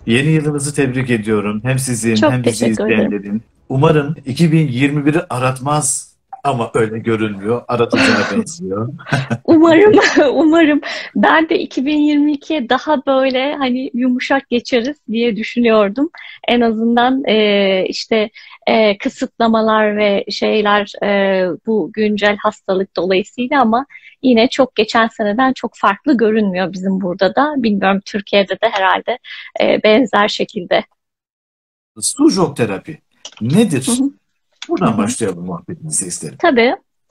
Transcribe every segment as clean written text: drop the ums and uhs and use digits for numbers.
Yeni yılınızı tebrik ediyorum. Hem sizin Çok hem bizi teşekkür ederim. izleyenlerin. Umarım 2021'i aratmaz ama öyle görünmüyor. Aratacağına benziyor. Umarım, umarım. Ben de 2022'ye daha böyle hani yumuşak geçeriz diye düşünüyordum. En azından işte kısıtlamalar ve şeyler bu güncel hastalık dolayısıyla ama yine çok geçen seneden çok farklı görünmüyor bizim burada da. Bilmiyorum Türkiye'de de herhalde benzer şekilde. Sujok terapi Hı nedir? hı, hı Buradan hı. başlayalım muhabbetinizi isterim. Tabii.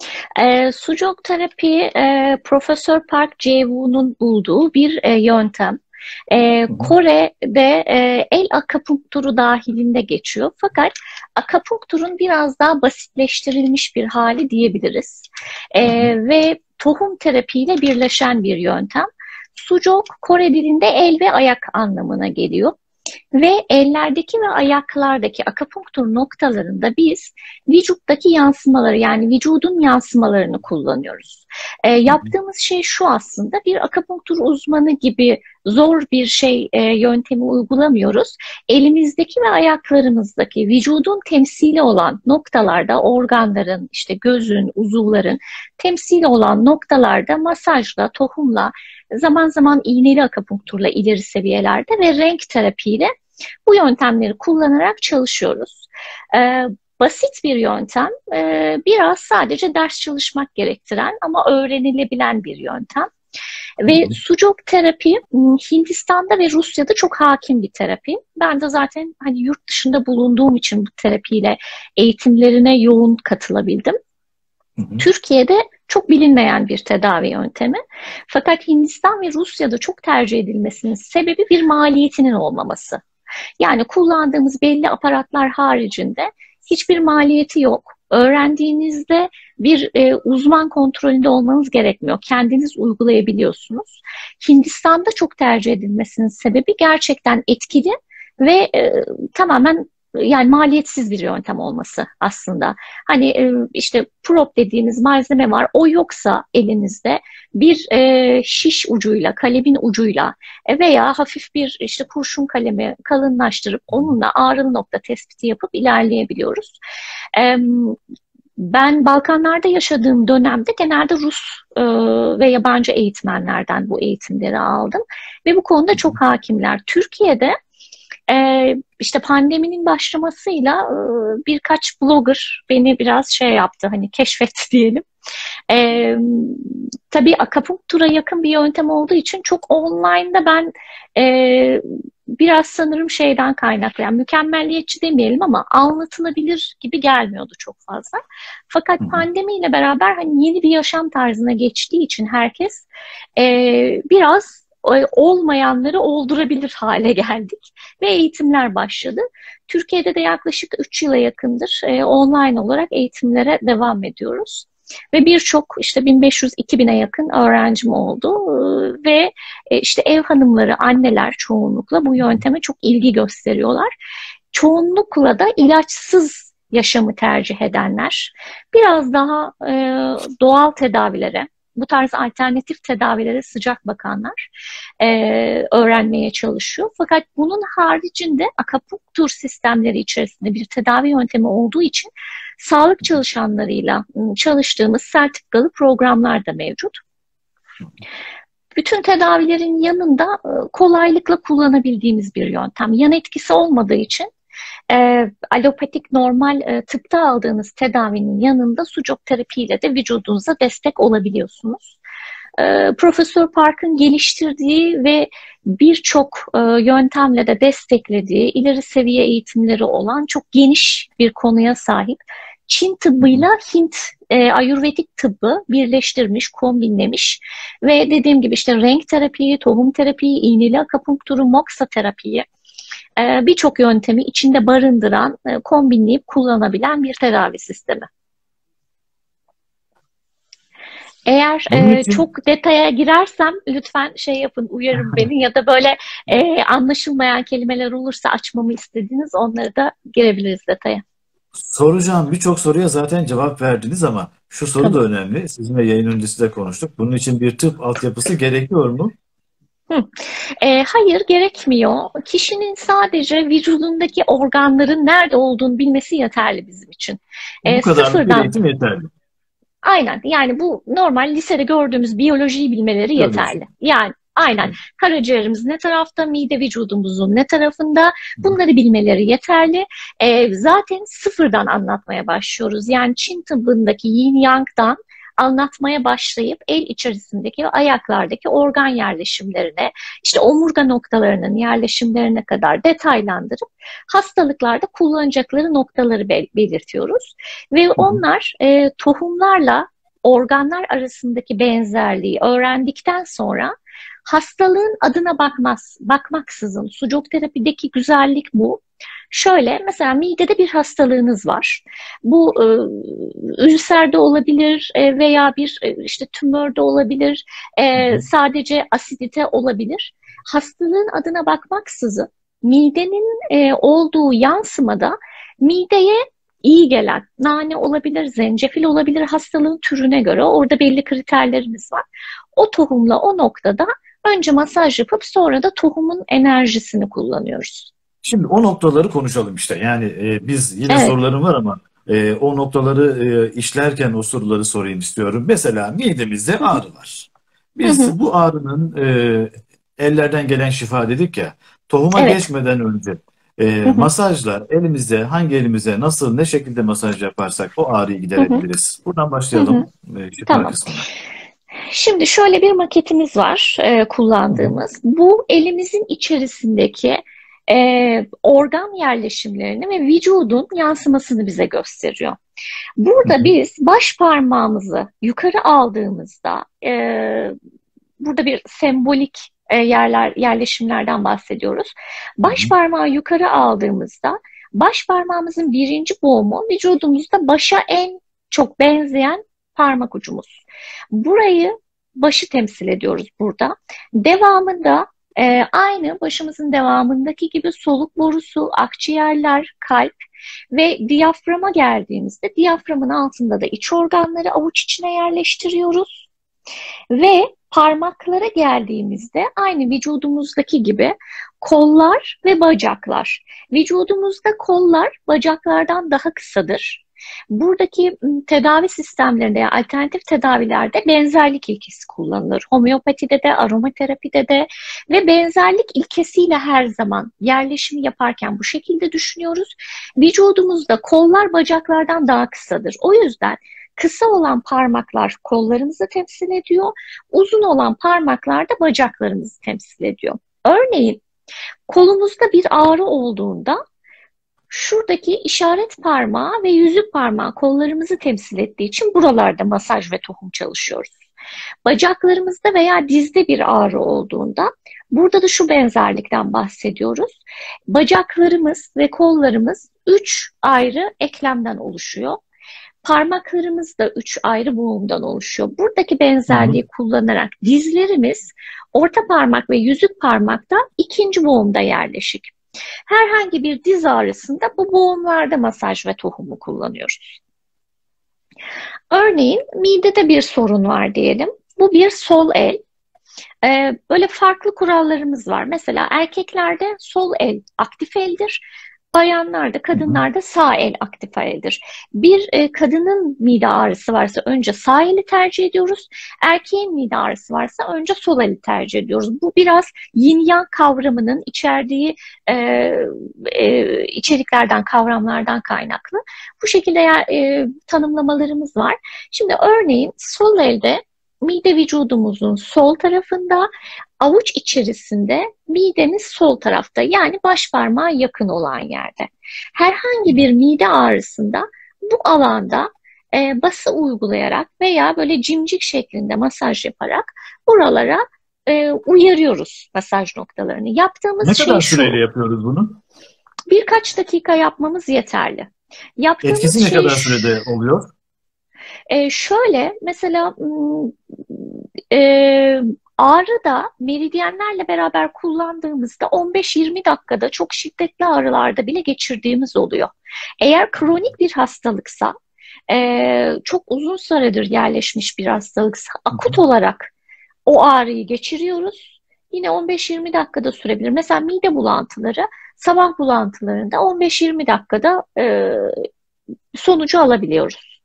Sucuk terapi Profesör Park Jae-woo'nun bulduğu bir yöntem. Hı hı, Kore'de el akupunkturu dahilinde geçiyor. Fakat akupunkturun biraz daha basitleştirilmiş bir hali diyebiliriz. hı hı, Ve tohum terapiyle birleşen bir yöntem. Sucuk Kore dilinde el ve ayak anlamına geliyor. Ve ellerdeki ve ayaklardaki akupunktur noktalarında biz vücuttaki yansımaları yani vücudun yansımalarını kullanıyoruz. hı hı, Yaptığımız şey şu aslında bir akupunktur uzmanı gibi zor bir şey yöntemi uygulamıyoruz. Elimizdeki ve ayaklarımızdaki vücudun temsili olan noktalarda organların işte gözün, uzuvların temsili olan noktalarda masajla, tohumla zaman zaman iğneli akupunkturla ileri seviyelerde ve renk terapiyle bu yöntemleri kullanarak çalışıyoruz. Ee, Basit bir yöntem, biraz sadece ders çalışmak gerektiren ama öğrenilebilen bir yöntem. hı Ve hı. sucuk terapi Hindistan'da ve Rusya'da çok hakim bir terapi. Ben de zaten hani yurt dışında bulunduğum için bu terapiyle eğitimlerine yoğun katılabildim. Hı hı. Türkiye'de çok bilinmeyen bir tedavi yöntemi. Fakat Hindistan ve Rusya'da çok tercih edilmesinin sebebi bir maliyetinin olmaması. Yani kullandığımız belli aparatlar haricinde hiçbir maliyeti yok. Öğrendiğinizde bir uzman kontrolünde olmanız gerekmiyor. Kendiniz uygulayabiliyorsunuz. Hindistan'da çok tercih edilmesinin sebebi gerçekten etkili ve tamamen yani maliyetsiz bir yöntem olması aslında. Hani işte prop dediğimiz malzeme var. O yoksa elinizde bir şiş ucuyla, kalemin ucuyla veya hafif bir işte kurşun kalemi kalınlaştırıp onunla ağrılı nokta tespiti yapıp ilerleyebiliyoruz. E, Ben Balkanlarda yaşadığım dönemde genelde Rus ve yabancı eğitmenlerden bu eğitimleri aldım ve bu konuda çok hakimler. Türkiye'de işte pandeminin başlamasıyla birkaç blogger beni biraz şey yaptı hani keşfetti diyelim. E, tabii akupunktura yakın bir yöntem olduğu için çok online'da ben e, biraz sanırım şeyden kaynaklı yani mükemmelliyetçi demeyelim ama anlatılabilir gibi gelmiyordu çok fazla. Fakat Hı hı. pandemiyle beraber hani yeni bir yaşam tarzına geçtiği için herkes biraz olmayanları oldurabilir hale geldik ve eğitimler başladı. Türkiye'de de yaklaşık 3 yıla yakındır online olarak eğitimlere devam ediyoruz. Ve birçok işte 1500-2000'e yakın öğrencim oldu. Ve işte ev hanımları, anneler çoğunlukla bu yönteme çok ilgi gösteriyorlar. Çoğunlukla da ilaçsız yaşamı tercih edenler, biraz daha doğal tedavilere, bu tarz alternatif tedavilere sıcak bakanlar öğrenmeye çalışıyor. Fakat bunun haricinde akupunktur sistemleri içerisinde bir tedavi yöntemi olduğu için sağlık çalışanlarıyla çalıştığımız sertifikalı programlar da mevcut. Bütün tedavilerin yanında kolaylıkla kullanabildiğimiz bir yöntem. Yan etkisi olmadığı için alopatik normal tıpta aldığınız tedavinin yanında sucuk terapiyle de vücudunuza destek olabiliyorsunuz. Profesör Park'ın geliştirdiği ve birçok yöntemle de desteklediği ileri seviye eğitimleri olan çok geniş bir konuya sahip. Çin tıbbıyla Hint Ayurvedik tıbbı birleştirmiş, kombinlemiş ve dediğim gibi işte renk terapiyi, tohum terapiyi, iğneli akupunkturu, moksa terapiyi birçok yöntemi içinde barındıran, kombinleyip kullanabilen bir tedavi sistemi. Eğer Bunun için çok detaya girersem lütfen şey yapın, uyarın beni ya da böyle anlaşılmayan kelimeler olursa açmamı istediğiniz onları da girebiliriz detaya. soracağım birçok soruya zaten cevap verdiniz ama şu soru da Tamam. önemli. Sizinle yayın öncesi de konuştuk. Bunun için bir tıp altyapısı gerekiyor mu? Hı. Hayır, gerekmiyor. Kişinin sadece vücudundaki organların nerede olduğunu bilmesi yeterli bizim için. Bu kadarlık bir Sıfırdan, eğitim yeterli. aynen, yani bu normal lisede gördüğümüz biyolojiyi bilmeleri Biyoloji. yeterli. Yani aynen, Evet. karaciğerimiz ne tarafta, mide vücudumuzun ne tarafında, Hı hı. bunları bilmeleri yeterli. Zaten sıfırdan anlatmaya başlıyoruz. Yani Çin tıbbındaki yin yang'dan anlatmaya başlayıp el içerisindeki ve ayaklardaki organ yerleşimlerine, işte omurga noktalarının yerleşimlerine kadar detaylandırıp hastalıklarda kullanacakları noktaları belirtiyoruz. Ve Hı hı. onlar tohumlarla organlar arasındaki benzerliği öğrendikten sonra hastalığın adına bakmaksızın, sucuk terapideki güzellik bu. Şöyle, mesela midede bir hastalığınız var. Bu ülser de olabilir, veya bir işte tümör de olabilir, Hı hı. sadece asidite olabilir. Hastalığın adına bakmaksızın midenin olduğu yansımada mideye iyi gelen nane olabilir, zencefil olabilir, hastalığın türüne göre orada belli kriterlerimiz var. O tohumla o noktada önce masaj yapıp sonra da tohumun enerjisini kullanıyoruz. Şimdi o noktaları konuşalım işte. Yani biz yine Evet. sorularım var ama o noktaları işlerken o soruları sorayım istiyorum. Mesela midemizde Hı hı, ağrı var. hı hı, Biz bu ağrının ellerden gelen şifa dedik ya, tohuma evet. geçmeden önce Hı hı, masajla elimizde hangi elimize nasıl ne şekilde masaj yaparsak o ağrıyı hı hı, giderebiliriz. Buradan hı hı. başlayalım şifa Tamam. kısmına. Şimdi şöyle bir maketimiz var Hı hı. kullandığımız. Bu elimizin içerisindeki organ yerleşimlerini ve vücudun yansımasını bize gösteriyor. Hı Burada hı. biz baş parmağımızı yukarı aldığımızda, burada bir sembolik yerleşimlerden bahsediyoruz. Hı Baş hı. parmağı yukarı aldığımızda baş parmağımızın birinci boğumu vücudumuzda başa en çok benzeyen parmak ucumuz. Burayı, başı temsil ediyoruz burada. Devamında aynı başımızın devamındaki gibi soluk borusu, akciğerler, kalp ve diyaframa geldiğimizde diyaframın altında da iç organları avuç içine yerleştiriyoruz. Ve parmaklara geldiğimizde aynı vücudumuzdaki gibi kollar ve bacaklar. Vücudumuzda kollar bacaklardan daha kısadır. Buradaki tedavi sistemlerinde, yani alternatif tedavilerde benzerlik ilkesi kullanılır. Homeopatide de, aromaterapide de ve benzerlik ilkesiyle her zaman yerleşimi yaparken bu şekilde düşünüyoruz. Vücudumuzda kollar bacaklardan daha kısadır. O yüzden kısa olan parmaklar kollarımızı temsil ediyor, uzun olan parmaklar da bacaklarımızı temsil ediyor. Örneğin kolumuzda bir ağrı olduğunda şuradaki işaret parmağı ve yüzük parmağı kollarımızı temsil ettiği için buralarda masaj ve tohum çalışıyoruz. Bacaklarımızda veya dizde bir ağrı olduğunda burada da şu benzerlikten bahsediyoruz. Bacaklarımız ve kollarımız 3 ayrı eklemden oluşuyor. Parmaklarımız da 3 ayrı boğumdan oluşuyor. Buradaki Hı hı. benzerliği kullanarak dizlerimiz orta parmak ve yüzük parmakta ikinci boğumda yerleşik. Herhangi bir diz ağrısında bu boğumlarda masaj ve tohumu kullanıyoruz. Örneğin midede bir sorun var diyelim. Bu bir sol el. Böyle farklı kurallarımız var. Mesela erkeklerde sol el aktif eldir. Bayanlarda, Hı hı. kadınlarda sağ el aktif eldir. Bir kadının mide ağrısı varsa önce sağ eli tercih ediyoruz. Erkeğin mide ağrısı varsa önce sol eli tercih ediyoruz. Bu biraz yin yang kavramının içerdiği e, içeriklerden, kavramlardan kaynaklı. Bu şekilde tanımlamalarımız var. Şimdi örneğin sol elde mide vücudumuzun sol tarafında, avuç içerisinde, midemiz sol tarafta, yani baş parmağa yakın olan yerde. Herhangi bir mide ağrısında bu alanda bası uygulayarak veya böyle cimcik şeklinde masaj yaparak buralara uyarıyoruz masaj noktalarını. Yaptığımız Ne şey kadar süreyle şu: yapıyoruz bunu? birkaç dakika yapmamız yeterli. Yaptığımız Etkisi ne şey kadar sürede oluyor? şöyle, mesela e, ağrı da meridyenlerle beraber kullandığımızda 15-20 dakikada çok şiddetli ağrılarda bile geçirdiğimiz oluyor. Eğer kronik bir hastalıksa, çok uzun süredir yerleşmiş bir hastalıksa Hı hı. akut olarak o ağrıyı geçiriyoruz. yine 15-20 dakikada sürebilir. Mesela mide bulantıları sabah bulantılarında 15-20 dakikada sonucu alabiliyoruz.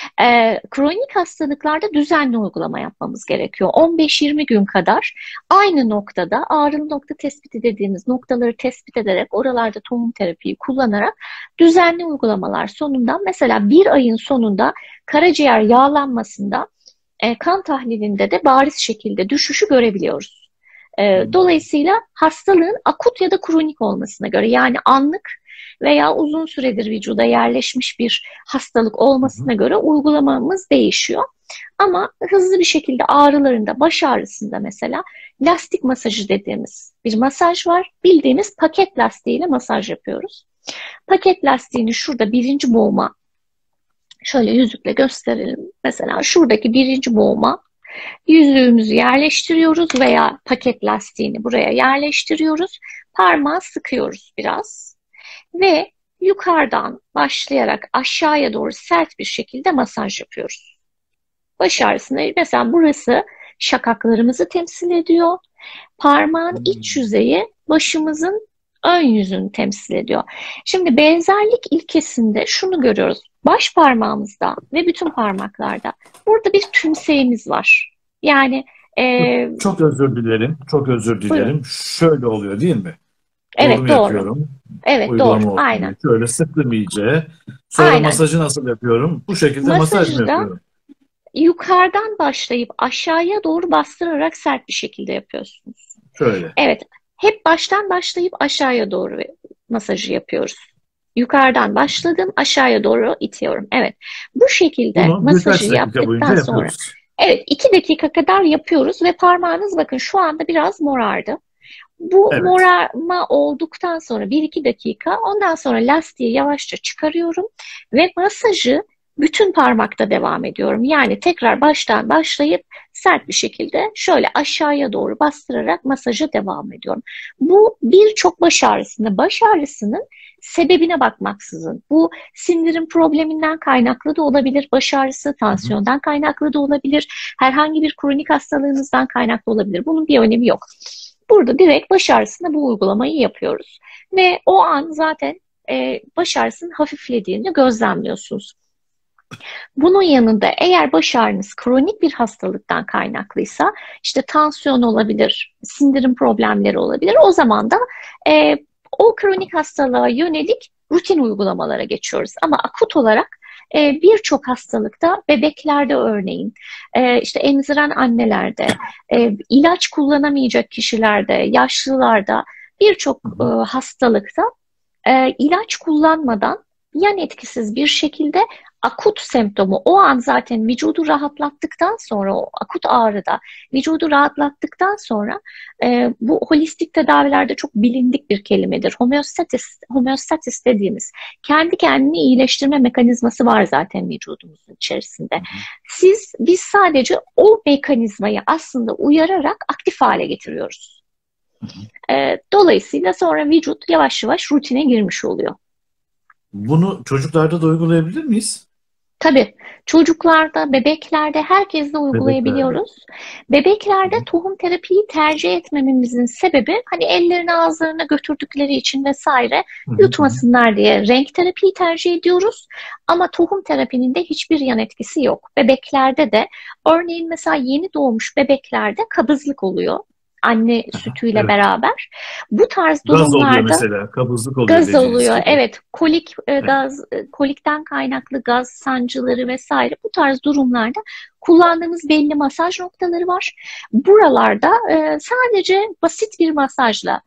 Kronik hastalıklarda düzenli uygulama yapmamız gerekiyor. 15-20 gün kadar aynı noktada ağrılı nokta tespiti dediğimiz noktaları tespit ederek oralarda tohum terapiyi kullanarak düzenli uygulamalar sonunda mesela bir ayın sonunda karaciğer yağlanmasında kan tahlilinde de bariz şekilde düşüşü görebiliyoruz. Dolayısıyla hastalığın akut ya da kronik olmasına göre yani anlık veya uzun süredir vücuda yerleşmiş bir hastalık olmasına göre uygulamamız değişiyor. Ama hızlı bir şekilde ağrılarında, baş ağrısında mesela lastik masajı dediğimiz bir masaj var. Bildiğimiz paket lastiğiyle masaj yapıyoruz. Paket lastiğini şurada birinci boğuma şöyle yüzükle gösterelim. Mesela şuradaki birinci boğuma yüzüğümüzü yerleştiriyoruz veya paket lastiğini buraya yerleştiriyoruz. Parmağı sıkıyoruz biraz ve yukarıdan başlayarak aşağıya doğru sert bir şekilde masaj yapıyoruz. Baş ağrısında mesela burası şakaklarımızı temsil ediyor. Parmağın iç yüzeyi başımızın ön yüzünü temsil ediyor. Şimdi benzerlik ilkesinde şunu görüyoruz. Baş parmağımızda ve bütün parmaklarda burada bir tümseğimiz var. Yani Çok özür dilerim. Çok özür dilerim. buyurun. Şöyle oluyor değil mi? Doğru mu Evet doğru. yapıyorum? Evet doğru. Uygulama olsun diye. Aynen. Şöyle sıktım iyice. Sonra Aynen. masajı nasıl yapıyorum? Bu şekilde masaj mı Masajı da yapıyorum? yukarıdan başlayıp aşağıya doğru bastırarak sert bir şekilde yapıyorsunuz. Şöyle. Evet. Hep baştan başlayıp aşağıya doğru masajı yapıyoruz. Yukarıdan başladım, aşağıya doğru itiyorum. Evet. Bu şekilde Bunu birkaç masajı dakika boyunca yaptıktan sonra yapıyoruz. evet 2 dakika kadar yapıyoruz ve parmağınız bakın şu anda biraz morardı. Bu Evet. morarma olduktan sonra 1-2 dakika ondan sonra lastiği yavaşça çıkarıyorum ve masajı bütün parmakta devam ediyorum. Yani tekrar baştan başlayıp sert bir şekilde şöyle aşağıya doğru bastırarak masaja devam ediyorum. Bu birçok baş ağrısının sebebine bakmaksızın. Bu sindirim probleminden kaynaklı da olabilir, baş ağrısı, Hı hı. tansiyondan kaynaklı da olabilir, herhangi bir kronik hastalığınızdan kaynaklı olabilir. Bunun bir önemi yok. Burada direkt baş ağrısında bu uygulamayı yapıyoruz. Ve o an zaten baş ağrısının hafiflediğini gözlemliyorsunuz. Bunun yanında eğer baş ağrınız kronik bir hastalıktan kaynaklıysa işte tansiyon olabilir, sindirim problemleri olabilir. O zaman da o kronik hastalığa yönelik rutin uygulamalara geçiyoruz. Ama akut olarak birçok hastalıkta bebeklerde örneğin işte emziren annelerde, ilaç kullanamayacak kişilerde, yaşlılarda birçok Hı hı. hastalıkta ilaç kullanmadan yan etkisiz bir şekilde akut semptomu o an zaten vücudu rahatlattıktan sonra o akut ağrıda vücudu rahatlattıktan sonra bu holistik tedavilerde çok bilindik bir kelimedir. Homeostatis dediğimiz kendi kendini iyileştirme mekanizması var zaten vücudumuzun içerisinde. Biz sadece o mekanizmayı aslında uyararak aktif hale getiriyoruz. Hı hı. Dolayısıyla sonra vücut yavaş yavaş rutine girmiş oluyor. Bunu çocuklarda da uygulayabilir miyiz? Tabii çocuklarda, bebeklerde, herkeste Bebeklerde. uygulayabiliyoruz. Hı Bebeklerde hı. tohum terapiyi tercih etmememizin sebebi hani ellerini ağızlarına götürdükleri için vesaire Hı hı. Hı hı. yutmasınlar diye renk terapiyi tercih ediyoruz. Ama tohum terapinin de hiçbir yan etkisi yok. Bebeklerde de örneğin mesela yeni doğmuş bebeklerde kabızlık oluyor. Anne Aha, sütüyle evet. beraber. Bu tarz Gaz oluyor durumlarda mesela. Kabızlık oluyor gaz dediğiniz oluyor. gibi. Evet, kolik Evet. kolikten kaynaklı gaz sancıları vesaire bu tarz durumlarda kullandığımız belli masaj noktaları var. Buralarda sadece basit bir masajla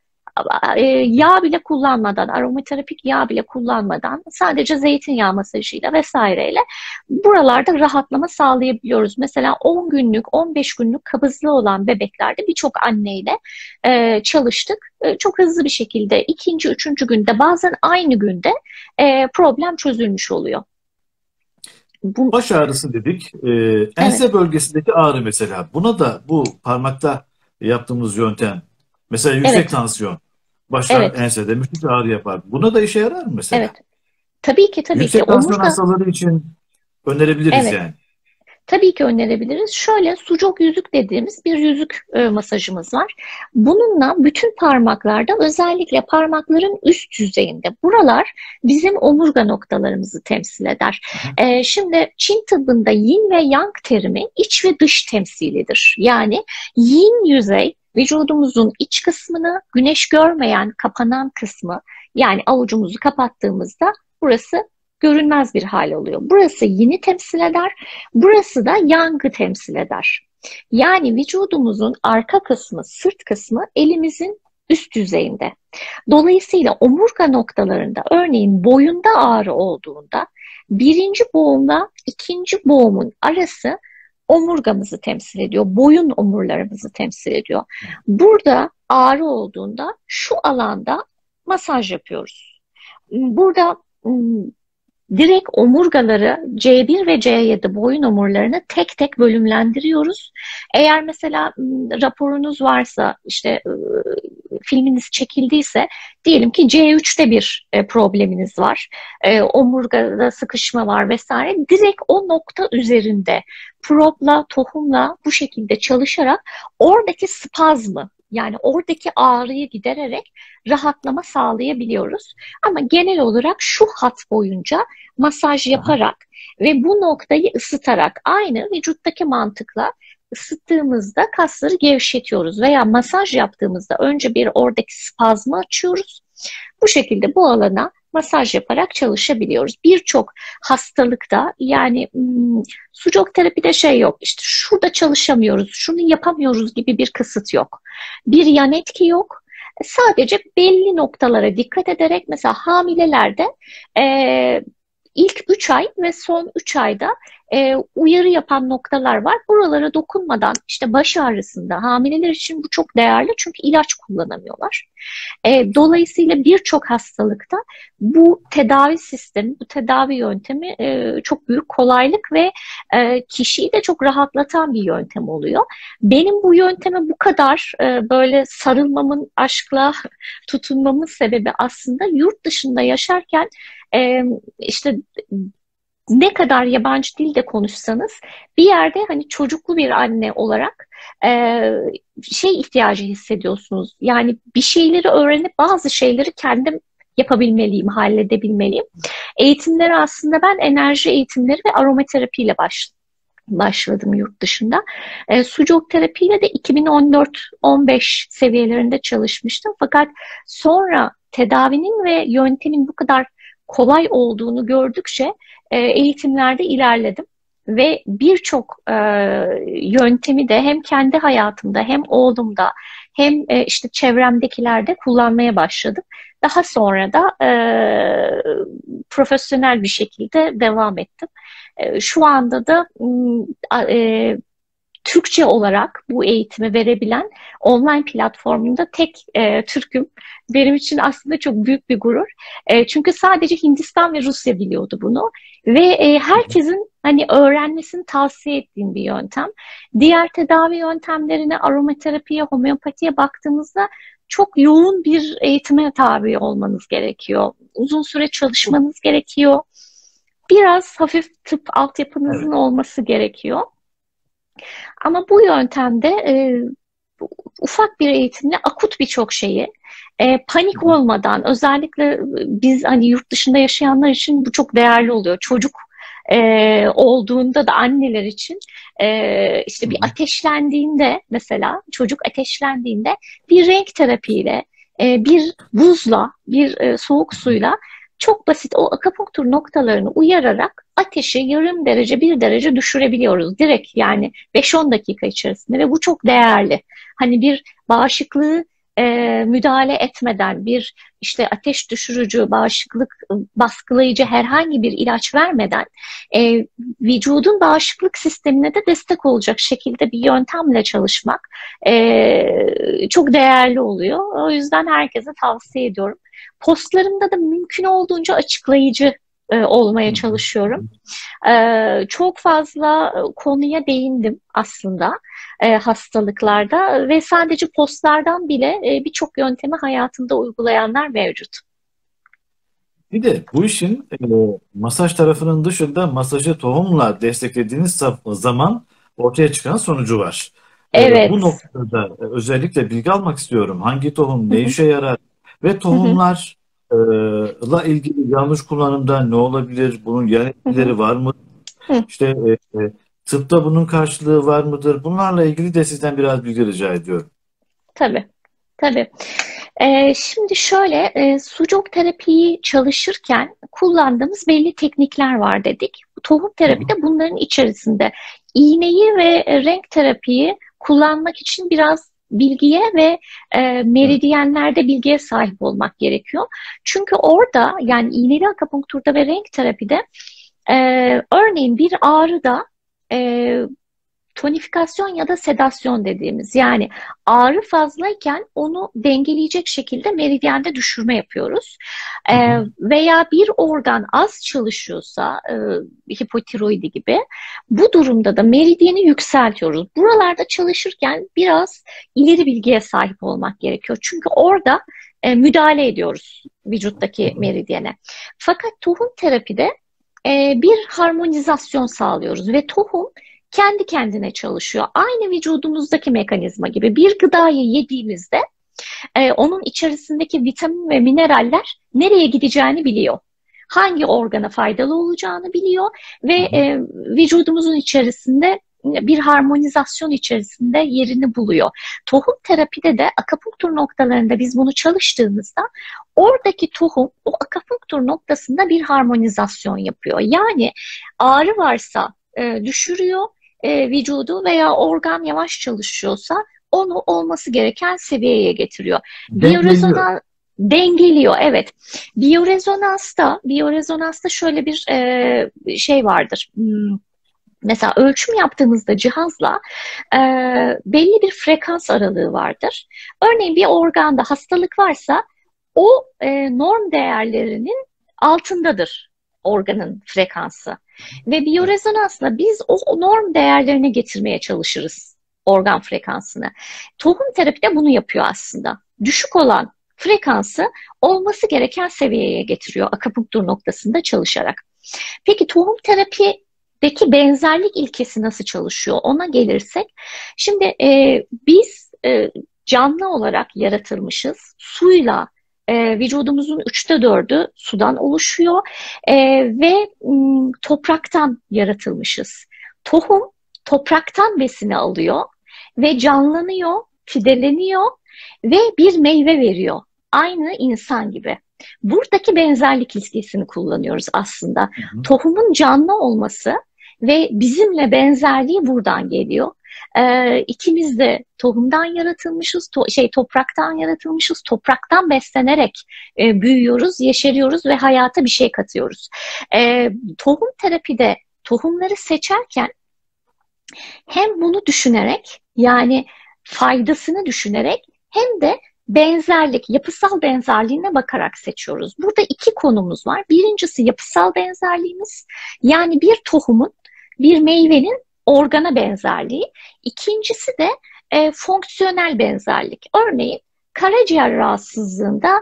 yağ bile kullanmadan, aromaterapik yağ bile kullanmadan sadece zeytinyağı masajıyla vesaireyle buralarda rahatlama sağlayabiliyoruz. Mesela 10 günlük, 15 günlük kabızlığı olan bebeklerde birçok anneyle çalıştık. Çok hızlı bir şekilde ikinci, üçüncü günde bazen aynı günde problem çözülmüş oluyor. Bu, Baş ağrısı dedik. evet, Ense bölgesindeki ağrı mesela. Buna da bu parmakta yaptığımız yöntem. Mesela yüksek evet, tansiyon. Başlar evet, ensede müthiş ağrı yapar. Buna da işe yarar mı evet. mesela? Tabii ki, tabii ki. Yüksek tansiyon Omurga, hastaları için önerebiliriz evet. yani. Tabii ki önerebiliriz. Şöyle sucuk yüzük dediğimiz bir yüzük masajımız var. Bununla bütün parmaklarda, özellikle parmakların üst yüzeyinde, buralar bizim omurga noktalarımızı temsil eder. Şimdi Çin tıbbında yin ve yang terimi iç ve dış temsilidir. Yani yin yüzey vücudumuzun iç kısmını, güneş görmeyen kapanan kısmı, yani avucumuzu kapattığımızda burası görünmez bir hal oluyor. Burası yin'i temsil eder. Burası da yang'ı temsil eder. Yani vücudumuzun arka kısmı, sırt kısmı elimizin üst yüzeyinde. Dolayısıyla omurga noktalarında, örneğin boyunda ağrı olduğunda, birinci boğumla ikinci boğumun arası omurgamızı temsil ediyor. Boyun omurlarımızı temsil ediyor. Burada ağrı olduğunda şu alanda masaj yapıyoruz. Burada direkt omurgaları C1 ve C7 boyun omurlarını tek tek bölümlendiriyoruz. Eğer mesela raporunuz varsa, işte filminiz çekildiyse, diyelim ki C3'te bir probleminiz var. Omurgada sıkışma var vesaire. Direkt o nokta üzerinde propla, tohumla bu şekilde çalışarak oradaki spazmı, yani oradaki ağrıyı gidererek rahatlama sağlayabiliyoruz. Ama genel olarak şu hat boyunca masaj yaparak ve bu noktayı ısıtarak, aynı vücuttaki mantıkla ısıttığımızda kasları gevşetiyoruz veya masaj yaptığımızda önce bir oradaki spazmı açıyoruz. Bu şekilde bu alana masaj yaparak çalışabiliyoruz. Birçok hastalıkta, yani sucuk terapide şey yok, işte şurada çalışamıyoruz, şunu yapamıyoruz gibi bir kısıt yok. Bir yan etki yok. Sadece belli noktalara dikkat ederek, mesela hamilelerde ilk 3 ay ve son 3 ayda uyarı yapan noktalar var. Buralara dokunmadan, işte baş ağrısında hamileler için bu çok değerli, çünkü ilaç kullanamıyorlar. Dolayısıyla birçok hastalıkta bu tedavi sistemi, bu tedavi yöntemi çok büyük kolaylık ve kişiyi de çok rahatlatan bir yöntem oluyor. Benim bu yönteme bu kadar böyle sarılmamın, aşkla tutunmamın sebebi aslında yurt dışında yaşarken, işte ne kadar yabancı dilde konuşsanız bir yerde, hani çocuklu bir anne olarak şey ihtiyacı hissediyorsunuz. Yani bir şeyleri öğrenip bazı şeyleri kendim yapabilmeliyim, halledebilmeliyim. Eğitimleri aslında ben enerji eğitimleri ve aromaterapiyle başladım yurt dışında. Sucuk terapiyle de 2014-15 seviyelerinde çalışmıştım. Fakat sonra tedavinin ve yöntemin bu kadar kolay olduğunu gördükçe eğitimlerde ilerledim ve birçok yöntemi de hem kendi hayatımda hem oğlumda hem işte çevremdekilerde kullanmaya başladım. Daha sonra da profesyonel bir şekilde devam ettim. Şu anda da Türkçe olarak bu eğitimi verebilen online platformunda tek Türk'üm. Benim için aslında çok büyük bir gurur. Çünkü sadece Hindistan ve Rusya biliyordu bunu. Ve herkesin hani öğrenmesini tavsiye ettiğim bir yöntem. Diğer tedavi yöntemlerine, aromaterapiye, homeopatiye baktığımızda çok yoğun bir eğitime tabi olmanız gerekiyor. Uzun süre çalışmanız gerekiyor. Biraz hafif tıp altyapınızın olması gerekiyor. Ama bu yöntemde ufak bir eğitimle akut birçok şeyi panik olmadan, özellikle biz hani yurt dışında yaşayanlar için bu çok değerli oluyor. Çocuk olduğunda da anneler için işte bir ateşlendiğinde, mesela çocuk ateşlendiğinde bir renk terapiyle, bir buzla, bir soğuk suyla çok basit o akupunktur noktalarını uyararak ateşi yarım derece, bir derece düşürebiliyoruz direkt, yani 5-10 dakika içerisinde ve bu çok değerli. Hani bir bağışıklığı müdahale etmeden, bir işte ateş düşürücü, bağışıklık baskılayıcı herhangi bir ilaç vermeden vücudun bağışıklık sistemine de destek olacak şekilde bir yöntemle çalışmak çok değerli oluyor. O yüzden herkese tavsiye ediyorum. Postlarımda da mümkün olduğunca açıklayıcı olmaya çalışıyorum. Çok fazla konuya değindim aslında hastalıklarda ve sadece postlardan bile birçok yöntemi hayatında uygulayanlar mevcut. Bir de bu işin masaj tarafının dışında masajı tohumla desteklediğiniz zaman ortaya çıkan sonucu var. Bu Evet. noktada da özellikle bilgi almak istiyorum. Hangi tohum Hı ne hı, işe yarar ve hı hı, tohumlarla ilgili yanlış kullanımda ne olabilir? Bunun yan hı hı, etkileri var mı? hı. İşte tıpta bunun karşılığı var mıdır? Bunlarla ilgili de sizden biraz bilgi rica ediyorum. Tabii. Tabii. Şimdi şöyle, sucuk terapiyi çalışırken kullandığımız belli teknikler var dedik. Tohum Hı terapi hı. de bunların içerisinde. İğneyi ve renk terapiyi kullanmak için biraz bilgiye ve Evet. meridyenlerde bilgiye sahip olmak gerekiyor. Çünkü orada, yani iğneli akupunkturda ve renk terapide, e, örneğin bir ağrıda e, tonifikasyon ya da sedasyon dediğimiz, yani ağrı fazlayken onu dengeleyecek şekilde meridyende düşürme yapıyoruz. Hı hı. Veya bir organ az çalışıyorsa, hipotiroidi gibi, bu durumda da meridyeni yükseltiyoruz. Buralarda çalışırken biraz ileri bilgiye sahip olmak gerekiyor. Çünkü orada müdahale ediyoruz Hı vücuttaki hı. meridyene. Fakat tohum terapide bir harmonizasyon sağlıyoruz ve tohum kendi kendine çalışıyor. Aynı vücudumuzdaki mekanizma gibi, bir gıdayı yediğimizde onun içerisindeki vitamin ve mineraller nereye gideceğini biliyor. Hangi organa faydalı olacağını biliyor ve Hı hı. vücudumuzun içerisinde bir harmonizasyon içerisinde yerini buluyor. Tohum terapide de akupunktur noktalarında biz bunu çalıştığımızda oradaki tohum o akupunktur noktasında bir harmonizasyon yapıyor. Yani ağrı varsa düşürüyor vücudu, veya organ yavaş çalışıyorsa onu olması gereken seviyeye getiriyor. Dengeliyor. Biyorezonans dengeliyor, evet. Biyorezonansta şöyle bir şey vardır. Mesela ölçüm yaptığımızda cihazla e, belli bir frekans aralığı vardır. Örneğin bir organda hastalık varsa o norm değerlerinin altındadır organın frekansı. Ve Evet. biyorezonansla biz o norm değerlerine getirmeye çalışırız organ frekansını. Tohum terapi de bunu yapıyor aslında. Düşük olan frekansı olması gereken seviyeye getiriyor akupunktur noktasında çalışarak. Peki tohum terapideki benzerlik ilkesi nasıl çalışıyor? Ona gelirsek, şimdi biz canlı olarak yaratılmışız. Suyla vücudumuzun 4/3'ü sudan oluşuyor e, ve topraktan yaratılmışız. Tohum topraktan besini alıyor ve canlanıyor, fideleniyor ve bir meyve veriyor. Aynı insan gibi. Buradaki benzerlik ilkesini kullanıyoruz aslında. Hı hı. Tohumun canlı olması ve bizimle benzerliği buradan geliyor. İkimiz de tohumdan yaratılmışız, topraktan yaratılmışız, topraktan beslenerek büyüyoruz, yeşeriyoruz ve hayata bir şey katıyoruz. Tohum terapide tohumları seçerken hem bunu düşünerek, yani faydasını düşünerek, hem de benzerlik, yapısal benzerliğine bakarak seçiyoruz. Burada iki konumuz var. Birincisi yapısal benzerliğimiz, yani bir tohumun, bir meyvenin organa benzerliği. İkincisi de fonksiyonel benzerlik. Örneğin karaciğer rahatsızlığında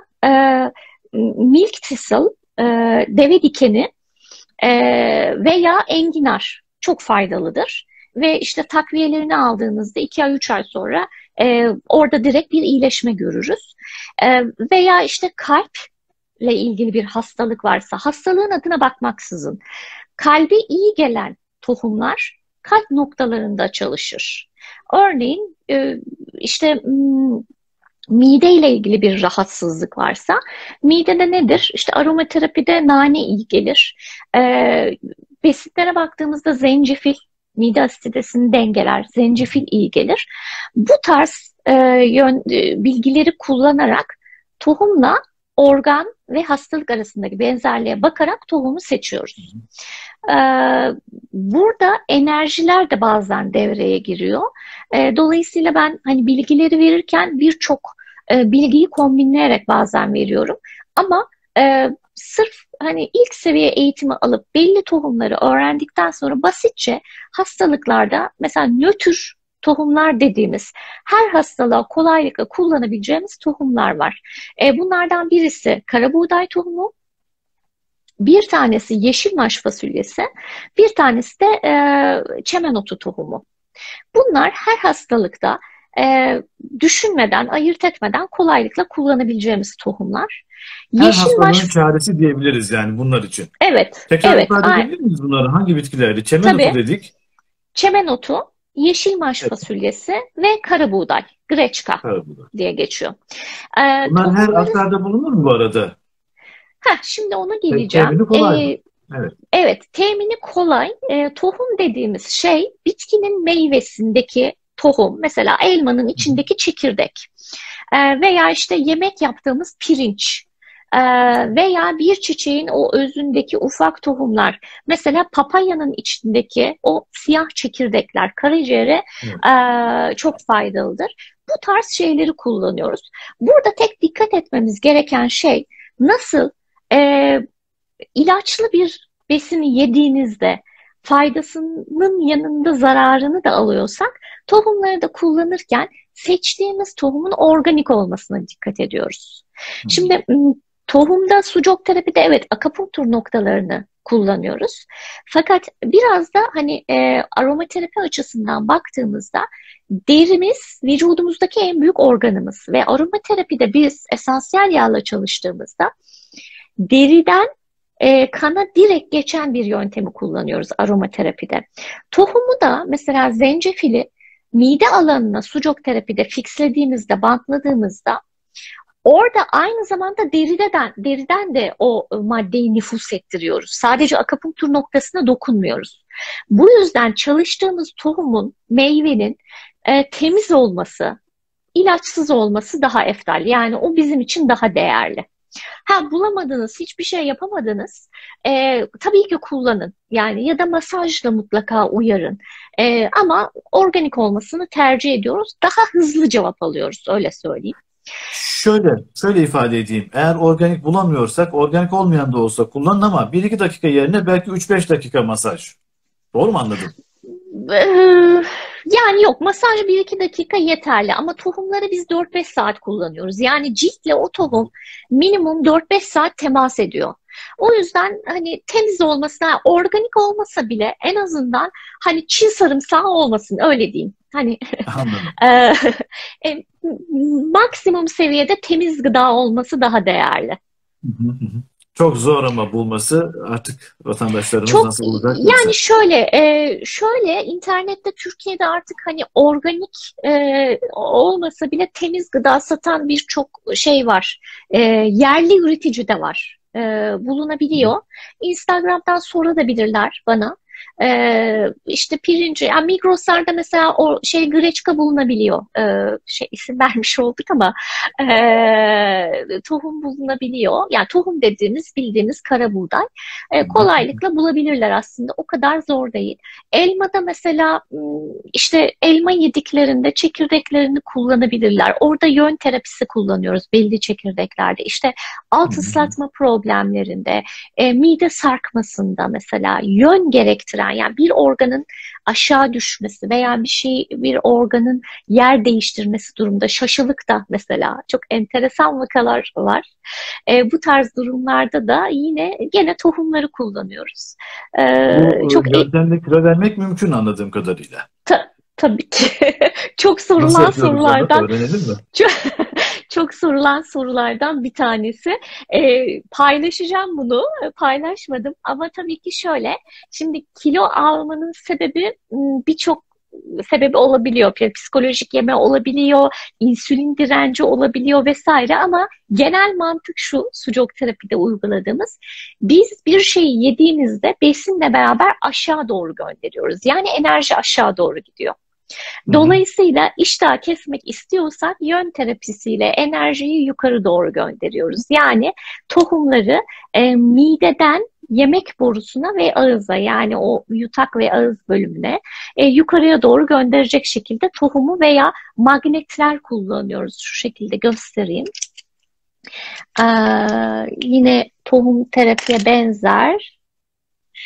milk thistle, e, deve dikeni e, veya enginar çok faydalıdır. Ve işte takviyelerini aldığınızda 2 ay 3 ay sonra orada direkt bir iyileşme görürüz. Veya işte kalple ilgili bir hastalık varsa, hastalığın adına bakmaksızın kalbe iyi gelen tohumlar kalp noktalarında çalışır. Örneğin işte mide ile ilgili bir rahatsızlık varsa, midede nedir? İşte aromaterapide nane iyi gelir. Besinlere baktığımızda zencefil mide asiditesini dengeler. Zencefil iyi gelir. Bu tarz bilgileri kullanarak tohumla organ ve hastalık arasındaki benzerliğe bakarak tohumu seçiyoruz. Burada enerjiler de bazen devreye giriyor. Dolayısıyla ben hani bilgileri verirken birçok bilgiyi kombinleyerek bazen veriyorum. Ama sırf hani ilk seviye eğitimi alıp belli tohumları öğrendikten sonra basitçe hastalıklarda, mesela nötr tohumlar dediğimiz, her hastalığa kolaylıkla kullanabileceğimiz tohumlar var. Bunlardan birisi kara buğday tohumu, Bir tanesi yeşilmaş fasulyesi, bir tanesi de çemen otu tohumu. Bunlar her hastalıkta düşünmeden, ayırt etmeden kolaylıkla kullanabileceğimiz tohumlar. Her Yeşilmaş, hastalığın çaresi diyebiliriz yani bunlar için. evet, Tekrar evet, ifade edebilir miyiz bunları? Hangi bitkilerdi? Çemen otu tabii. dedik. Çemen otu, yeşilmaş Evet. fasulyesi ve karabuğday, greçka Karabuğday. diye geçiyor. Bunlar her Tohumları, aktarda bulunur mu bu arada? şimdi ona geleceğim. Temini kolay mı? Evet. Evet, temini kolay. Tohum dediğimiz şey bitkinin meyvesindeki tohum. Mesela elmanın Hı hı. içindeki çekirdek. Veya işte yemek yaptığımız pirinç. Veya bir çiçeğin o özündeki ufak tohumlar. Mesela papayanın içindeki o siyah çekirdekler karaciğere Evet. çok faydalıdır. Bu tarz şeyleri kullanıyoruz. Burada tek dikkat etmemiz gereken şey nasıl e, ilaçlı bir besini yediğinizde faydasının yanında zararını da alıyorsak tohumları da kullanırken seçtiğimiz tohumun organik olmasına dikkat ediyoruz. Hı hı. Şimdi tohumda sucuk terapide evet akupunktur noktalarını kullanıyoruz. Fakat biraz da hani aromaterapi açısından baktığımızda derimiz vücudumuzdaki en büyük organımız ve aromaterapide biz esansiyel yağla çalıştığımızda deriden kana direkt geçen bir yöntemi kullanıyoruz aromaterapide. Tohumu da mesela zencefili mide alanına sucuk terapide fixlediğimizde, bantladığımızda orada aynı zamanda deriden de o maddeyi nüfuz ettiriyoruz. Sadece akupunktur noktasına dokunmuyoruz. Bu yüzden çalıştığımız tohumun, meyvenin temiz olması, ilaçsız olması daha eftal. Yani o bizim için daha değerli. Ha bulamadınız, hiçbir şey yapamadınız. Tabii ki kullanın. Yani ya da masajla mutlaka uyarın. Ama organik olmasını tercih ediyoruz. Daha hızlı cevap alıyoruz, öyle söyleyeyim. Şöyle ifade edeyim. Eğer organik bulamıyorsak, organik olmayan da olsa kullanın ama 1-2 dakika yerine belki 3-5 dakika masaj. Doğru mu anladım? Ee, Yani yok, masaj 1-2 dakika yeterli ama tohumları biz 4-5 saat kullanıyoruz. Yani ciltle o Hı hı. tohum minimum 4-5 saat temas ediyor. O yüzden hani temiz olmasına, organik olmasa bile en azından hani çiğ sarımsağı olmasın, öyle diyeyim. Hani Anladım. e, e, maksimum seviyede temiz gıda olması daha değerli. Hı hı, hı hı. Çok zor ama bulması artık vatandaşlarımız Çok nasıl olacak yani yoksa. şöyle internette Türkiye'de artık hani organik olmasa bile temiz gıda satan birçok şey var. Yerli üretici de var. Hı hı. Bulunabiliyor. Instagram'dan sorabilirler bana. İşte pirinci, yani Migros'larda mesela o şey greçka bulunabiliyor. Şey isim vermiş olduk ama tohum bulunabiliyor. Yani tohum dediğimiz bildiğimiz kara buğday Hı hı. kolaylıkla bulabilirler aslında. O kadar zor değil. Elmada mesela işte elma yediklerinde çekirdeklerini kullanabilirler. Orada yön terapisi kullanıyoruz belli çekirdeklerde. İşte Hı alt hı. ıslatma problemlerinde, mide sarkmasında mesela yön gerektiren yani bir organın aşağı düşmesi veya bir organın yer değiştirmesi durumda şaşılık da mesela çok enteresan vakalar var. Bu tarz durumlarda da yine gene tohumları kullanıyoruz. Bu Çok yöntemle kilo vermek mümkün anladığım kadarıyla. tabii ki çok Nasıl sorulan yapıyoruz onu? sorulardan Öğrenelim mi? çok, çok sorulan sorulardan bir tanesi. Paylaşacağım bunu. Paylaşmadım ama tabii ki şöyle. Şimdi kilo almanın sebebi birçok sebebi olabiliyor. Psikolojik yeme olabiliyor, insülin direnci olabiliyor vesaire ama genel mantık şu, sucuk terapide uyguladığımız. Biz bir şeyi yediğimizde besinle beraber aşağı doğru gönderiyoruz. Yani enerji aşağı doğru gidiyor. Hı hı. Dolayısıyla iştah kesmek istiyorsak yön terapisiyle enerjiyi yukarı doğru gönderiyoruz. Yani tohumları mideden yemek borusuna ve ağıza, yani o yutak ve ağız bölümüne yukarıya doğru gönderecek şekilde tohumu veya magnetler kullanıyoruz. Şu şekilde göstereyim. Yine tohum terapiye benzer.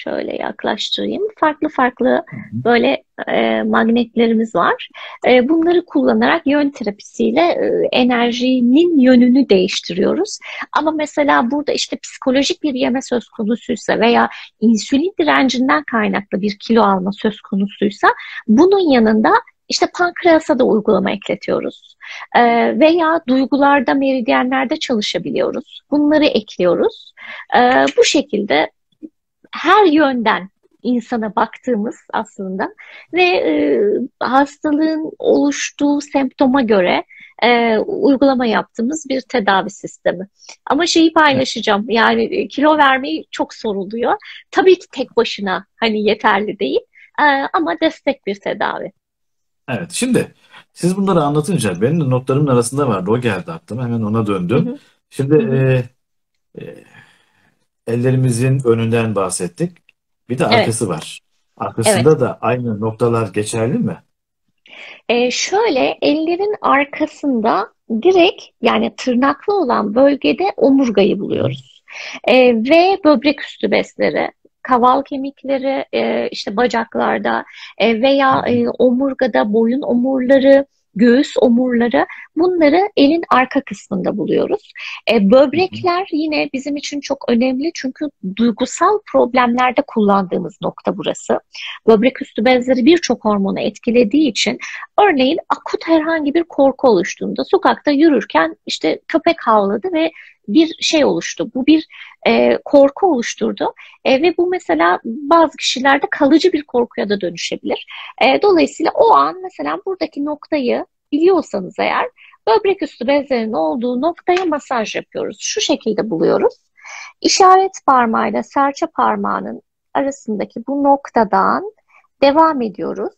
Şöyle yaklaştırayım. Farklı farklı Hı hı. böyle magnetlerimiz var. Bunları kullanarak yön terapisiyle enerjinin yönünü değiştiriyoruz. Ama mesela burada işte psikolojik bir yeme söz konusuysa veya insülin direncinden kaynaklı bir kilo alma söz konusuysa bunun yanında işte pankreasa da uygulama ekletiyoruz. Veya duygularda, meridyenlerde çalışabiliyoruz. Bunları ekliyoruz. Bu şekilde her yönden insana baktığımız aslında ve hastalığın oluştuğu semptoma göre uygulama yaptığımız bir tedavi sistemi. Ama şeyi Evet. paylaşacağım, yani kilo vermeyi çok soruluyor. Tabii ki tek başına hani yeterli değil, ama destek bir tedavi. Evet. Şimdi siz bunları anlatınca benim de notlarımın arasında vardı. O geldi aklıma. Hemen ona Hı döndüm. hı, Şimdi hı hı. e, ellerimizin önünden bahsettik. Bir de Evet, arkası var. evet. Arkasında da aynı noktalar geçerli mi? Şöyle ellerin arkasında direkt, yani tırnaklı olan bölgede omurgayı Hı hı. buluyoruz. Ve böbrek üstü bezleri, kaval kemikleri, işte bacaklarda Hı veya hı. omurgada boyun omurları, göğüs omurları, bunları elin arka kısmında buluyoruz. Hı hı. Böbrekler yine bizim için çok önemli çünkü duygusal problemlerde kullandığımız nokta burası. Böbrek üstü bezleri birçok hormonu etkilediği için, örneğin akut herhangi bir korku oluştuğunda sokakta yürürken işte köpek havladı ve bir şey oluştu. Bu bir korku oluşturdu. Ve bu mesela bazı kişilerde kalıcı bir korkuya da dönüşebilir. Dolayısıyla o an mesela buradaki noktayı biliyorsanız eğer, böbrek üstü bezlerinin olduğu noktaya masaj yapıyoruz. Şu şekilde buluyoruz. İşaret parmağıyla serçe parmağının arasındaki bu noktadan devam ediyoruz.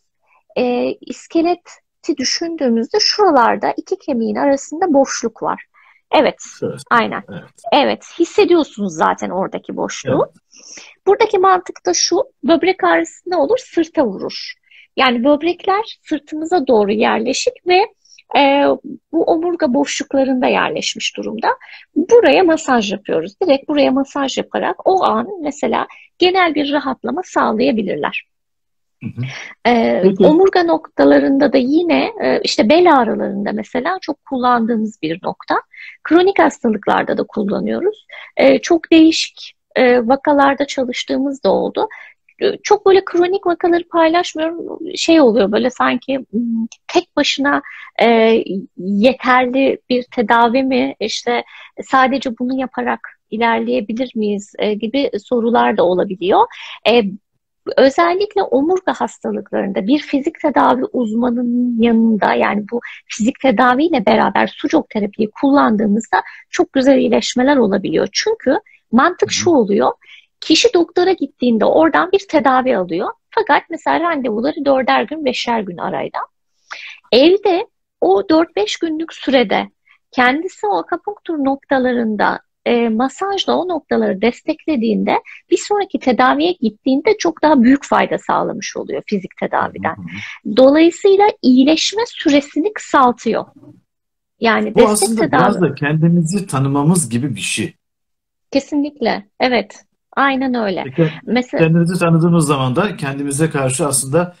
İskeleti düşündüğümüzde şuralarda iki kemiğin arasında boşluk var. Evet, Şurası. aynen. Evet. Evet, hissediyorsunuz zaten oradaki boşluğu. Evet. Buradaki mantık da şu: böbrek ağrısı ne olur? Sırta vurur. Yani böbrekler sırtımıza doğru yerleşik ve e, bu omurga boşluklarında yerleşmiş durumda. Buraya masaj yapıyoruz. Direkt buraya masaj yaparak o an mesela genel bir rahatlama sağlayabilirler. Hı hı. Peki. Omurga noktalarında da yine işte bel ağrılarında mesela çok kullandığımız bir nokta. Kronik hastalıklarda da kullanıyoruz. Çok değişik vakalarda çalıştığımız da oldu. Çok böyle kronik vakaları paylaşmıyorum. Şey oluyor böyle sanki, tek başına e, yeterli bir tedavi mi, işte sadece bunu yaparak ilerleyebilir miyiz gibi sorular da olabiliyor. E, Özellikle omurga hastalıklarında bir fizik tedavi uzmanının yanında, yani bu fizik tedaviyle beraber sucuk terapiyi kullandığımızda çok güzel iyileşmeler olabiliyor. Çünkü Hı mantık şu hı. oluyor: kişi doktora gittiğinde oradan bir tedavi alıyor. Fakat mesela randevuları 4'er gün, 5'er gün arayla. Evde o 4-5 günlük sürede kendisi o akupunktur noktalarında masajla o noktaları desteklediğinde, bir sonraki tedaviye gittiğinde çok daha büyük fayda sağlamış oluyor fizik Hı hı. tedaviden. Hı hı. Dolayısıyla iyileşme süresini kısaltıyor. Yani Bu destek aslında tedavi biraz da kendimizi tanımamız gibi bir şey. kesinlikle, evet, aynen öyle. Peki, Mesela kendimizi tanıdığımız zaman da kendimize karşı aslında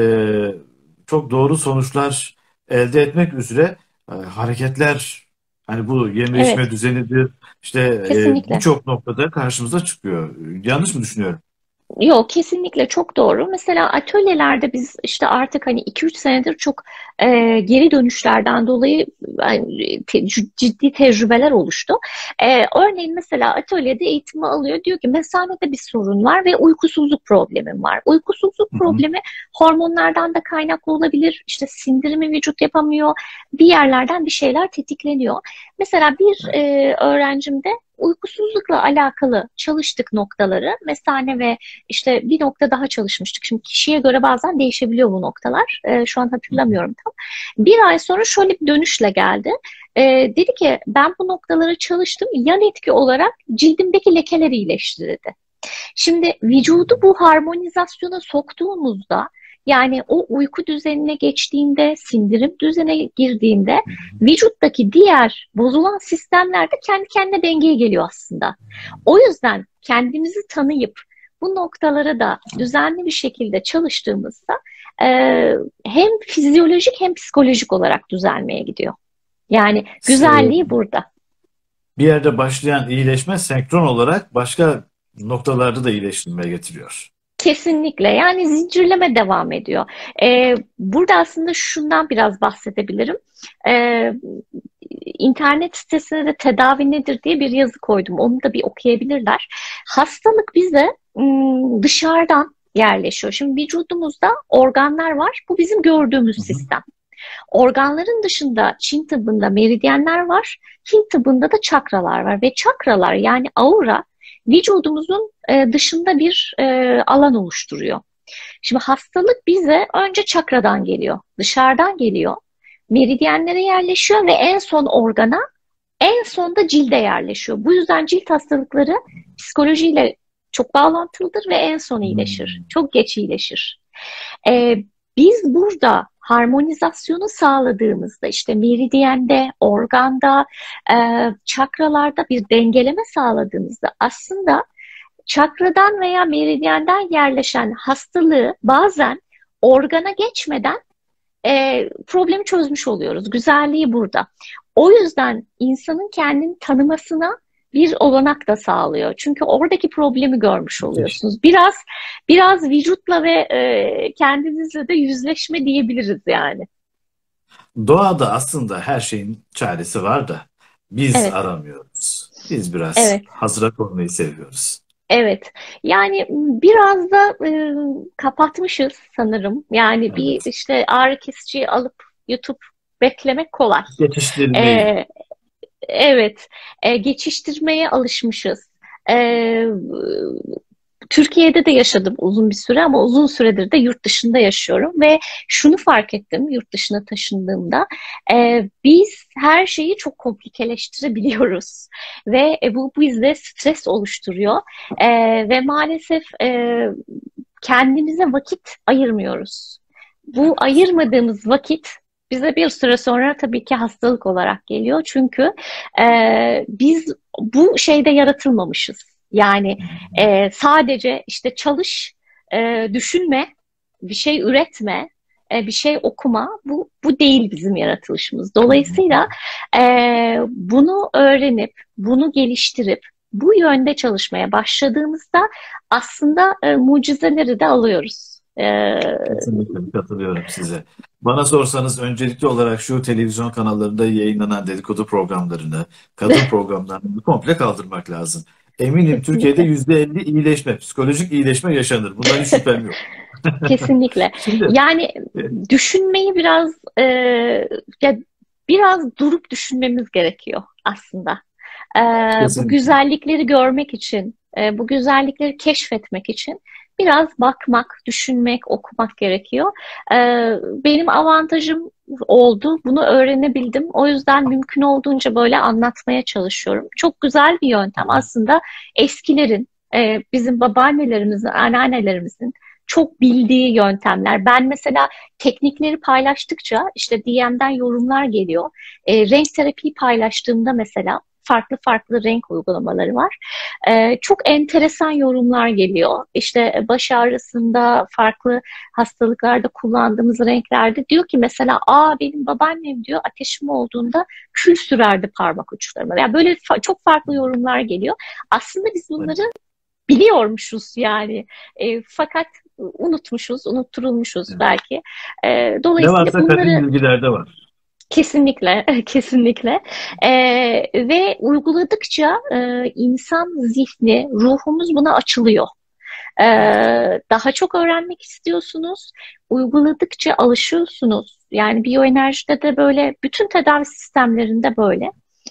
çok doğru sonuçlar elde etmek üzere hareketler, hani bu yeme içme evet, düzenidir, işte kesinlikle. birçok noktada karşımıza çıkıyor. Yanlış mı düşünüyorum? Yok, kesinlikle çok doğru. Mesela atölyelerde biz işte artık hani 2-3 senedir çok geri dönüşlerden dolayı ciddi tecrübeler oluştu. Örneğin mesela atölyede eğitimi alıyor. Diyor ki mesanede bir sorun var ve uykusuzluk problemim var. Uykusuzluk Hı hı. problemi hormonlardan da kaynaklı olabilir. İşte sindirimi vücut yapamıyor. Bir yerlerden bir şeyler tetikleniyor. Mesela bir Evet. öğrencimde uykusuzlukla alakalı çalıştık noktaları. Mesane ve işte bir nokta daha çalışmıştık. Şimdi kişiye göre bazen değişebiliyor bu noktalar. Şu an Hı hı. hatırlamıyorum tam. Bir ay sonra şöyle bir dönüşle geldi. Dedi ki ben bu noktaları çalıştım. Yan etki olarak cildimdeki lekeler iyileşti dedi. Şimdi vücudu bu harmonizasyona soktuğumuzda, yani o uyku düzenine geçtiğinde, sindirim düzenine girdiğinde, Hı hı. vücuttaki diğer bozulan sistemler de kendi kendine dengeye geliyor aslında. O yüzden kendimizi tanıyıp Bu noktalara da düzenli bir şekilde çalıştığımızda e, hem fizyolojik hem psikolojik olarak düzelmeye gidiyor. Yani güzelliği burada. Bir yerde başlayan iyileşme senkron olarak başka noktalarda da iyileştirmeye getiriyor. Kesinlikle. Yani zincirleme devam ediyor. Burada aslında şundan biraz bahsedebilirim. Ee, internet sitesine de tedavi nedir diye bir yazı koydum. Onu da bir okuyabilirler. Hastalık bize dışarıdan yerleşiyor. Şimdi vücudumuzda organlar var. Bu bizim gördüğümüz Hı hı. sistem. Organların dışında Çin tıbbında meridyenler var. Hint tıbbında da çakralar var. Ve çakralar yani aura vücudumuzun dışında bir alan oluşturuyor. Şimdi hastalık bize önce çakradan geliyor, dışarıdan geliyor, meridyenlere yerleşiyor ve en son organa, en son da cilde yerleşiyor. Bu yüzden cilt hastalıkları psikolojiyle çok bağlantılıdır ve en son iyileşir. Hmm. Çok geç iyileşir. Ee, biz burada harmonizasyonu sağladığımızda işte meridyende, organda, çakralarda bir dengeleme sağladığımızda aslında çakradan veya meridyenden yerleşen hastalığı bazen organa geçmeden problemi çözmüş oluyoruz. Güzelliği burada. O yüzden insanın kendini tanımasına bir olanak da sağlıyor. Çünkü oradaki problemi görmüş Müthiş. oluyorsunuz. Biraz vücutla ve kendinizle de yüzleşme diyebiliriz yani. Doğada aslında her şeyin çaresi var da biz Evet, aramıyoruz. Biz biraz evet. hazıra konmayı seviyoruz. Evet, yani biraz da kapatmışız sanırım. Yani bir Evet. işte ağrı kesici alıp YouTube beklemek kolay. Geçiştirmeyi. E, evet, geçiştirmeye alışmışız. E, Türkiye'de de yaşadım uzun bir süre ama uzun süredir de yurt dışında yaşıyorum ve şunu fark ettim yurt dışına taşındığımda biz her şeyi çok komplikeleştirebiliyoruz ve bu bizde stres oluşturuyor. E, ve maalesef kendimize vakit ayırmıyoruz. Bu Evet. ayırmadığımız vakit bize bir süre sonra tabii ki hastalık olarak geliyor çünkü biz bu şeyde yaratılmamışız. Yani Hı hı. sadece işte çalış, düşünme, bir şey üretme, bir şey okuma. Bu değil bizim yaratılışımız. Hı hı. Dolayısıyla e, bunu öğrenip, bunu geliştirip, bu yönde çalışmaya başladığımızda aslında mucizeleri de alıyoruz. Kesinlikle katılıyorum size. Bana sorsanız öncelikli olarak şu televizyon kanallarında yayınlanan dedikodu programlarını, kadın programlarını komple kaldırmak lazım. Eminim Türkiye'de Kesinlikle. %50 iyileşme, psikolojik iyileşme yaşanır. Bundan hiç şüphem yok. Kesinlikle. Şimdi Yani e, düşünmeyi ya biraz durup düşünmemiz gerekiyor aslında. E, bu kesinlikle. güzellikleri görmek için, bu güzellikleri keşfetmek için biraz bakmak, düşünmek, okumak gerekiyor. E, benim avantajım oldu. Bunu öğrenebildim. O yüzden mümkün olduğunca böyle anlatmaya çalışıyorum. Çok güzel bir yöntem aslında eskilerin, bizim babaannelerimizin, anneannelerimizin çok bildiği yöntemler. Ben mesela teknikleri paylaştıkça işte DM'den yorumlar geliyor. Renk terapiyi paylaştığımda mesela farklı farklı renk uygulamaları var. Çok enteresan yorumlar geliyor. İşte baş ağrısında farklı hastalıklarda kullandığımız renklerde diyor ki mesela benim babaannem diyor ateşim olduğunda kül sürerdi parmak uçlarıma. Yani böyle çok farklı yorumlar geliyor. Aslında biz bunları Evet, biliyormuşuz yani. Fakat unutmuşuz, unutturulmuşuz evet. belki. Ne Dolayısıyla varsa kadim bunları bilgilerde var. kesinlikle, kesinlikle ve uyguladıkça insan zihni, ruhumuz buna açılıyor. Evet. Daha çok öğrenmek istiyorsunuz, uyguladıkça alışıyorsunuz. Yani biyoenerjide de böyle, bütün tedavi sistemlerinde böyle.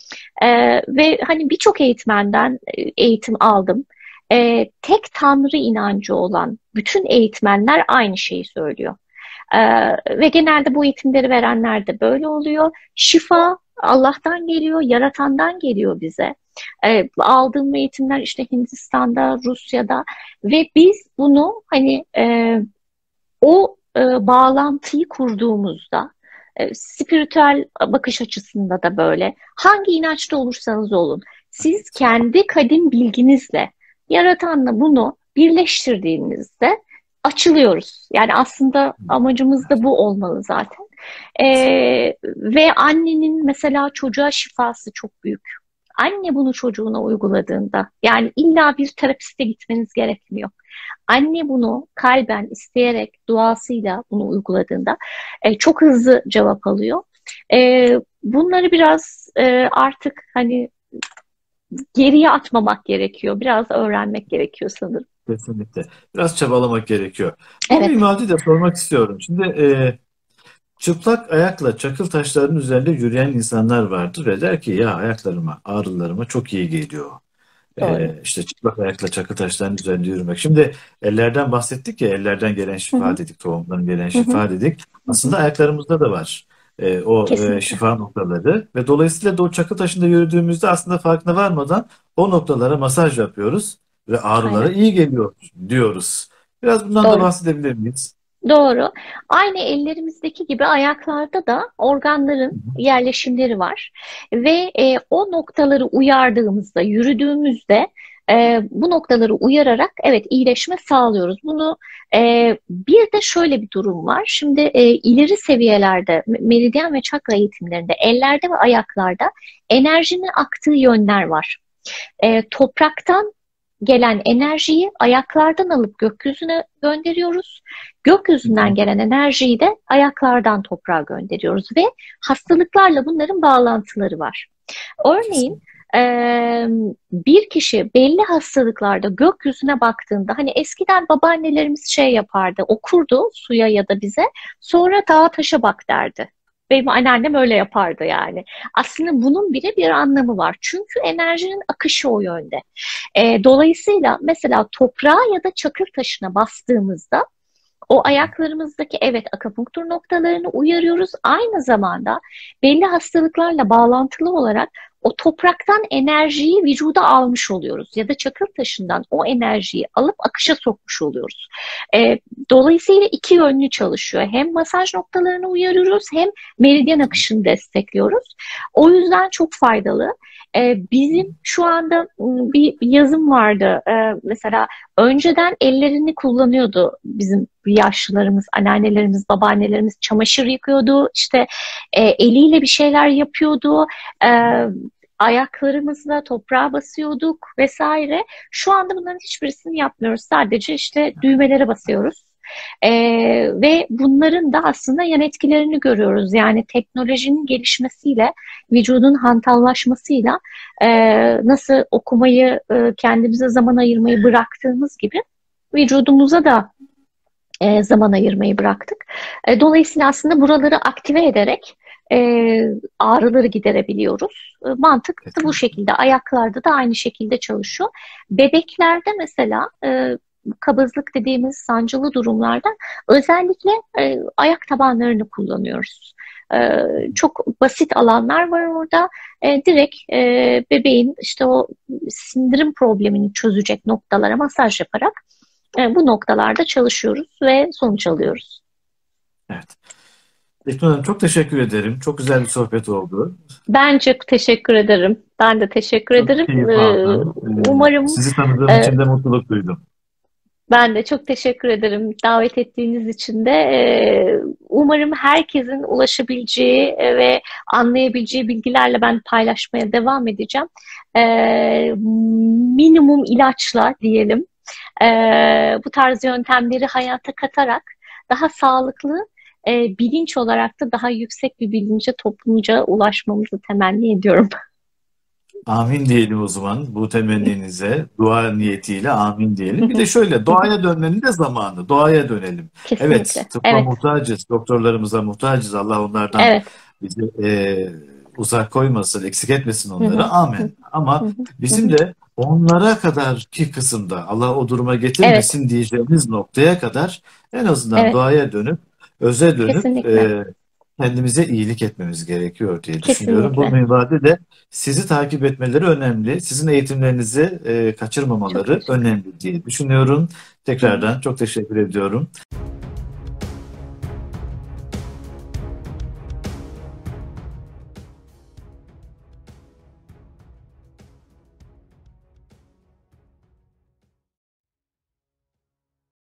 Ve hani birçok eğitmenden eğitim aldım. Tek tanrı inancı olan bütün eğitmenler aynı şeyi söylüyor. Ve genelde bu eğitimleri verenler de böyle oluyor. Şifa Allah'tan geliyor, yaratandan geliyor bize. Aldığım eğitimler işte Hindistan'da, Rusya'da ve biz bunu hani o bağlantıyı kurduğumuzda spiritüel bakış açısında da böyle hangi inançta olursanız olun siz kendi kadim bilginizle yaratanla bunu birleştirdiğimizde açılıyoruz. Yani aslında amacımız da bu olmalı zaten. Ve annenin mesela çocuğa şifası çok büyük. Anne bunu çocuğuna uyguladığında, yani illa bir terapiste gitmeniz gerekmiyor. Anne bunu kalben isteyerek, duasıyla bunu uyguladığında çok hızlı cevap alıyor. Bunları biraz artık hani geriye atmamak gerekiyor. Biraz öğrenmek gerekiyor sanırım. Kesinlikle. Biraz çabalamak gerekiyor. Bu Evet, minvalde de sormak istiyorum. Şimdi çıplak ayakla çakıl taşlarının üzerinde yürüyen insanlar vardır ve der ki ya ayaklarıma, ağrılarıma çok iyi geliyor. doğru. İşte çıplak ayakla çakıl taşlarının üzerinde yürümek. Şimdi ellerden bahsettik ya, ellerden gelen Hı şifa hı, dedik, tohumdan gelen hı hı, şifa dedik. hı hı. Aslında ayaklarımızda da var Kesinlikle. şifa noktaları ve dolayısıyla da o çakıl taşında yürüdüğümüzde aslında farkına varmadan o noktalara masaj yapıyoruz ve ağrılara Aynen. iyi geliyor diyoruz. Biraz bundan da Doğru. bahsedebilir miyiz? Doğru. Aynı ellerimizdeki gibi ayaklarda da organların yerleşimleri var. Ve o noktaları uyardığımızda, yürüdüğümüzde bu noktaları uyararak evet iyileşme sağlıyoruz. Bunu bir de şöyle bir durum var. Şimdi ileri seviyelerde, meridyen ve çakra eğitimlerinde, ellerde ve ayaklarda enerjinin aktığı yönler var. Topraktan gelen enerjiyi ayaklardan alıp gökyüzüne gönderiyoruz. Gökyüzünden gelen enerjiyi de ayaklardan toprağa gönderiyoruz ve hastalıklarla bunların bağlantıları var. Örneğin Kesin. bir kişi belli hastalıklarda gökyüzüne baktığında hani eskiden babaannelerimiz şey yapardı, okurdu suya ya da bize, sonra dağa taşa bak derdi. Benim anneannem öyle yapardı yani. Aslında bunun bile bir anlamı var. Çünkü enerjinin akışı o yönde. Dolayısıyla mesela toprağa ya da çakıl taşına bastığımızda o ayaklarımızdaki evet akupunktur noktalarını uyarıyoruz. Aynı zamanda belli hastalıklarla bağlantılı olarak o topraktan enerjiyi vücuda almış oluyoruz. Ya da çakıl taşından o enerjiyi alıp akışa sokmuş oluyoruz. Ee, Dolayısıyla iki yönlü çalışıyor. Hem masaj noktalarını uyarıyoruz hem meridyen akışını destekliyoruz. O yüzden çok faydalı. Bizim şu anda bir yazım vardı. Mesela önceden ellerini kullanıyordu bizim yaşlılarımız, anneannelerimiz, babaannelerimiz çamaşır yıkıyordu, işte eliyle bir şeyler yapıyordu, e, ayaklarımızla toprağa basıyorduk vesaire. Şu anda bunların hiçbirisini yapmıyoruz. Sadece işte düğmelere basıyoruz. Ve bunların da aslında yan etkilerini görüyoruz. Yani teknolojinin gelişmesiyle, vücudun hantallaşmasıyla nasıl okumayı, kendimize zaman ayırmayı bıraktığımız gibi vücudumuza da zaman ayırmayı bıraktık. Dolayısıyla aslında buraları aktive ederek e, ağrıları giderebiliyoruz. Mantık da bu Kesin. şekilde. Ayaklarda da aynı şekilde çalışıyor. Bebeklerde mesela kabızlık dediğimiz sancılı durumlarda özellikle ayak tabanlarını kullanıyoruz. Çok basit alanlar var orada. Direkt bebeğin işte o sindirim problemini çözecek noktalara masaj yaparak bu noktalarda çalışıyoruz ve sonuç alıyoruz. Evet. Ekin Hanım çok teşekkür ederim. Çok güzel bir sohbet oldu. Ben çok teşekkür ederim. Ben de teşekkür Çok ederim. keyif aldım. Umarım Sizi tanıdığım e, için de mutluluk duydum. ben de çok teşekkür ederim davet ettiğiniz için de. Umarım herkesin ulaşabileceği ve anlayabileceği bilgilerle ben paylaşmaya devam edeceğim. Minimum ilaçla diyelim. Bu tarz yöntemleri hayata katarak daha sağlıklı, bilinç olarak da daha yüksek bir bilince toplumca ulaşmamızı temenni ediyorum. Amin diyelim o zaman bu temenninize. Dua niyetiyle amin diyelim. Bir de şöyle doğaya dönmenin de zamanı. Doğaya dönelim. Evet, Kesinlikle. tıbba Evet, muhtacız. Doktorlarımıza muhtacız. Allah onlardan evet. bizi uzak koymasın, eksik etmesin Hı onları. hı, hı Amin. hı, Ama hı bizim hı. de onlara kadarki kısımda Allah o duruma Evet, getirmesin diyeceğimiz noktaya kadar en azından evet. doğaya dönüp, öze dönüp Kesinlikle. kendimize iyilik etmemiz gerekiyor diye düşünüyorum. Bu Kesinlikle. minvalde de sizi takip etmeleri önemli. Sizin eğitimlerinizi Çok kaçırmamaları teşekkür. önemli diye düşünüyorum. Hı hı. Tekrardan çok teşekkür ediyorum.